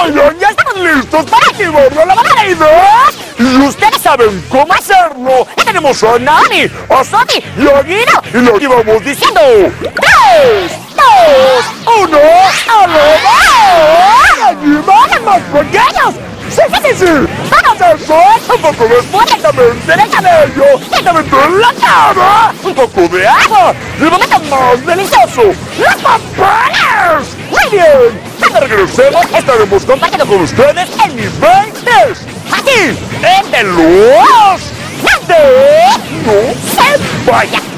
Oigan, ya estamos listos para que borro la marida. Y ustedes saben cómo hacerlo. Ya tenemos a Nani, a Soti y a Gino. Y lo que vamos diciendo. 3, 2, 1, ¡a robar! ¡Allí van más pequeños! ¡Sí, sí, sí, sí! ¡Vamos a hacer un poco de fuertemente de cabello! ¡Directamente en la cara! ¡Un poco de agua! ¡Y el momento más delicioso! ¡Los papeles! ¡Muy bien! Cuando regresemos estaremos compartiendo con ustedes el nivel 3. Aquí, en The Luz. ¡No se vaya!